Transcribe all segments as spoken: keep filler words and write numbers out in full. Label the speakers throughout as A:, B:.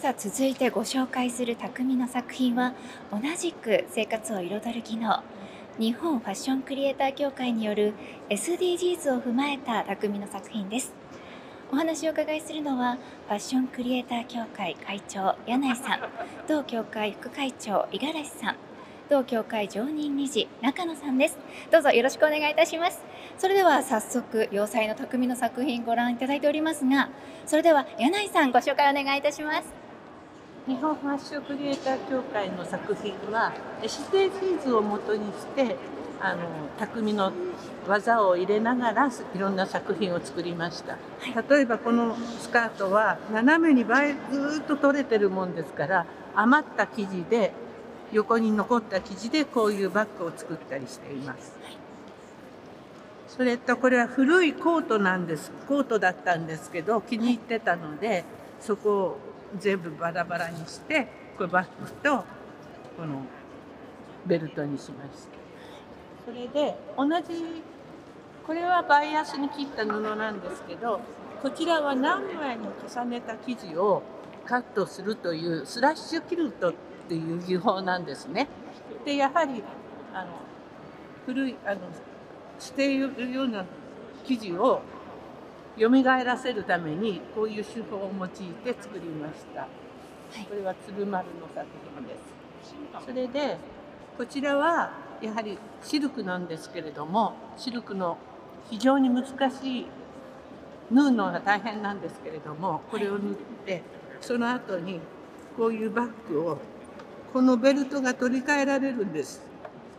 A: さあ、続いてご紹介する匠の作品は、同じく生活を彩る技能、日本ファッションクリエイター協会による エスディージーズ を踏まえた匠の作品です。お話をお伺いするのは、ファッションクリエイター協会会長柳井さん、同協会副会長五十嵐さん、同協会常任理事中野さんです。どうぞよろしくお願いいたします。それでは早速、洋裁の匠の作品ご覧いただいておりますが、それでは柳井さん、ご紹介お願いいたします。
B: 日本ファッションクリエイター協会の作品は エスディージーズ をもとにしてあの匠の技を入れながらいろんな作品を作りました。例えばこのスカートは斜めに倍ずっと取れてるもんですから、余った生地で横に残った生地でこういうバッグを作ったりしています。それとこれは古いコートなんです。コートだったんですけど気に入ってたので、そこを全部バラバラにしてこれバッグとこのベルトにしました。それで同じこれはバイアスに切った布なんですけど、こちらは何枚も重ねた生地をカットするというスラッシュキルトっていう技法なんですね。でやはりあの古いあのしているような生地を蘇らせるためにこういう手法を用いて作りました。これは鶴丸の作品です。それでこちらはやはりシルクなんですけれども、シルクの非常に難しい縫うのが大変なんですけれども、これを縫ってその後にこういうバッグをこのベルトが取り替えられるんです。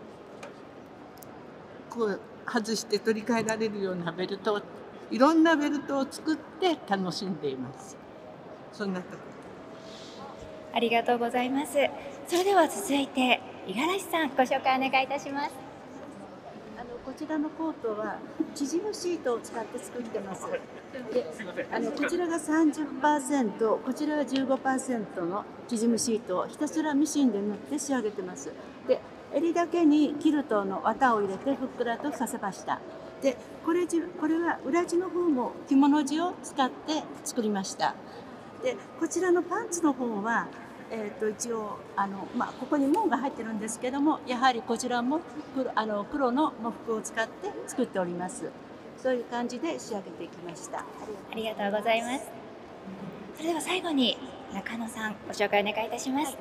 B: こう外して取り替えられるようなベルトをいろんなベルトを作って楽しんでいます。そんなところ。
A: ありがとうございます。それでは続いて五十嵐さん、ご紹介お願いいたします。
C: あのこちらのコートは縮むシートを使って作ってます。で、あのこちらが さんじゅっパーセント、こちらは じゅうごパーセント の縮むシートをひたすらミシンで縫って仕上げてます。で、襟だけにキルトの綿を入れてふっくらとさせました。で、これじこれは裏地の方も着物地を使って作りました。で、こちらのパンツの方は、えー、と一応あの、まあ、ここに紋が入ってるんですけども、やはりこちらも黒あの黒の喪服を使って作っております。そういう感じで仕上げてきました。あ
A: りがとうございます。それでは最後に中野さん、ご紹介お願いいたします。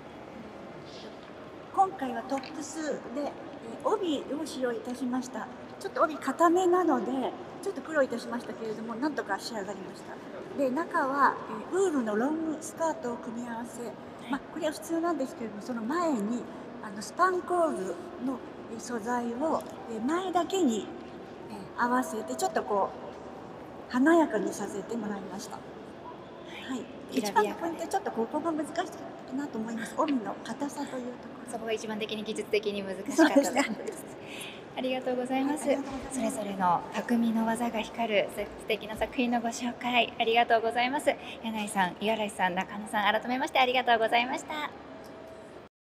C: 今回はトップスで帯を使用いたしました。ちょっと帯固めなのでちょっと苦労いたしましたけれども、なんとか仕上がりました。で、中はウールのロングスカートを組み合わせ、まあ、これは普通なんですけれども、その前にあのスパンコールの素材を前だけに合わせてちょっとこう華やかにさせてもらいました。はい、一番のポイントはちょっとここが難しかったなと思います。帯の硬さというところ、
A: そこが一番的に技術的に難しかったです。ありがとうございます。それぞれの匠の技が光る素敵な作品のご紹介ありがとうございます。柳井さん、五十嵐さん、中野さん、改めましてありがとうございました。